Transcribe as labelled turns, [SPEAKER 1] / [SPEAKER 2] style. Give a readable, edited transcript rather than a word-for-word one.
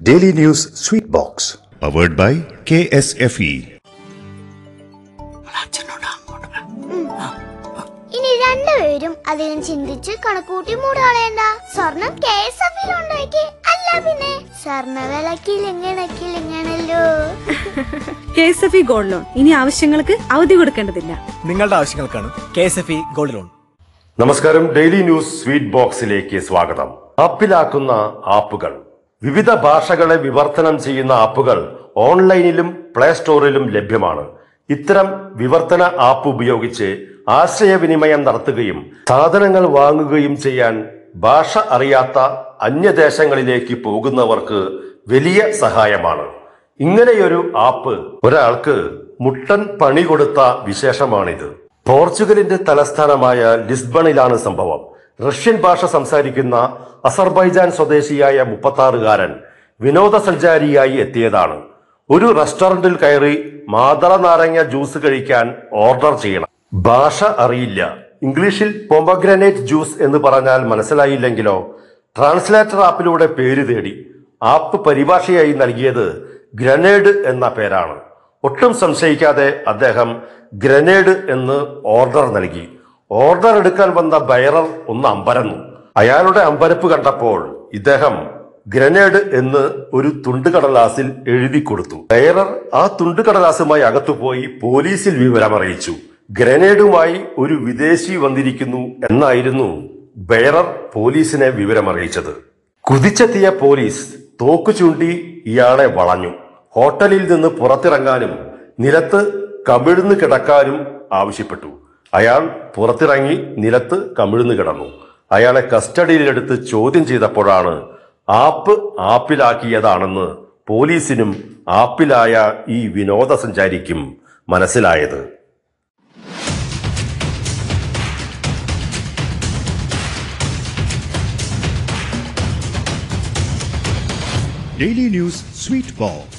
[SPEAKER 1] Daily News Sweet Box.
[SPEAKER 2] Powered by KSFE.
[SPEAKER 3] ഇനി രണ്ടുപേരും അധികം ചിന്തിച്ച് കണക്കൂട്ടി മൂടാളേണ്ട. സ്വർണം KSFE അല്ല പിന്നെ സ്വർണ്ണവിലക്കിലിങ്ങണല്ലോ.
[SPEAKER 4] KSFE ഗോൾഡ് ലോൺ ഇനി ആവശ്യങ്ങൾക്ക് അവധി കൊടുക്കേണ്ടതില്ല.
[SPEAKER 5] നിങ്ങളുടെ ആവശ്യങ്ങൾക്കാണ് KSFE ഗോൾഡ് ലോൺ.
[SPEAKER 1] നമസ്കാരം. ഡെയിലി ന്യൂസ് സ്വീറ്റ് ബോക്സിലേക്ക് സ്വാഗതം. ആപ്പിലാക്കുന്ന ആപ്പുകൾ. വിവിധ ഭാഷകളെ വിവർത്തനം ചെയ്യുന്ന ആപ്പുകൾ ഓൺലൈനിലും പ്ലേ സ്റ്റോറിലും ലഭ്യമാണ്. ഇത്തരം വിവർത്തന ആപ്പ് ഉപയോഗിച്ച് ആശയവിനിമയം നടത്തുകയും സാധനങ്ങൾ വാങ്ങുകയും ചെയ്യാൻ ഭാഷ അറിയാത്ത അന്യദേശങ്ങളിലേക്ക് പോകുന്നവർക്ക് വലിയ സഹായമാണ്. ഇങ്ങനെയൊരു ആപ്പ് ഒരാൾക്ക് മുട്ടൻ പണി കൊടുത്ത വിശേഷമാണിത്. പോർച്ചുഗലിന്റെ തലസ്ഥാനമായ ലിസ്ബണിലാണ് സംഭവം. റഷ്യൻ ഭാഷ സംസാരിക്കുന്ന അസർബൈജാൻ സ്വദേശിയായ 36-കാരൻ വിനോദസഞ്ചാരിയായി എത്തിയതാണ്. ഒരു റെസ്റ്റോറന്റിൽ കയറി മാതള നാരങ്ങ ജ്യൂസ് കഴിക്കാൻ ഓർഡർ ചെയ്യണം. ഭാഷ അറിയില്ല. ഇംഗ്ലീഷിൽ പൊമഗ്രനേറ്റ് ജ്യൂസ് എന്ന് പറഞ്ഞാൽ മനസ്സിലായില്ലെങ്കിലോ ട്രാൻസ്ലേറ്റർ ആപ്പിലൂടെ പേര് തേടി. ആപ്പ് പരിഭാഷയായി നൽകിയത് ഗ്രനേഡ് എന്ന പേരാണ്. ഒട്ടും സംശയിക്കാതെ അദ്ദേഹം ഗ്രനേഡ് എന്ന് ഓർഡർ നൽകി. ഓർഡർ എടുക്കാൻ വന്ന ബയറർ ഒന്ന് അമ്പരന്നു. അയാളുടെ അമ്പരപ്പ് കണ്ടപ്പോൾ ഇദ്ദേഹം ഗ്രനേഡ് എന്ന് ഒരു തുണ്ടുകടലാസിൽ എഴുതി കൊടുത്തു. ബയറർ ആ തുണ്ടുകടലാസുമായി അകത്തുപോയി പോലീസിൽ വിവരമറിയിച്ചു. ഗ്രനേഡുമായി ഒരു വിദേശി വന്നിരിക്കുന്നു എന്നായിരുന്നു ബയറർ പോലീസിനെ വിവരമറിയിച്ചത്. കുതിച്ചെത്തിയ പോലീസ് തോക്കു ചൂണ്ടി ഇയാളെ വളഞ്ഞു. ഹോട്ടലിൽ നിന്ന് പുറത്തിറങ്ങാനും നിലത്ത് കമിഴ്ന്നു കിടക്കാനും ആവശ്യപ്പെട്ടു. അയാൾ പുറത്തിറങ്ങി നിലത്ത് കമിഴ്ന്നു കിടന്നു. അയാളെ കസ്റ്റഡിയിലെടുത്ത് ചോദ്യം ചെയ്തപ്പോഴാണ് ആപ്പിലാക്കിയതാണെന്ന് പോലീസിനും ആപ്പിലായ ഈ വിനോദസഞ്ചാരിക്കും മനസ്സിലായത്.
[SPEAKER 2] Daily News Sweet Box.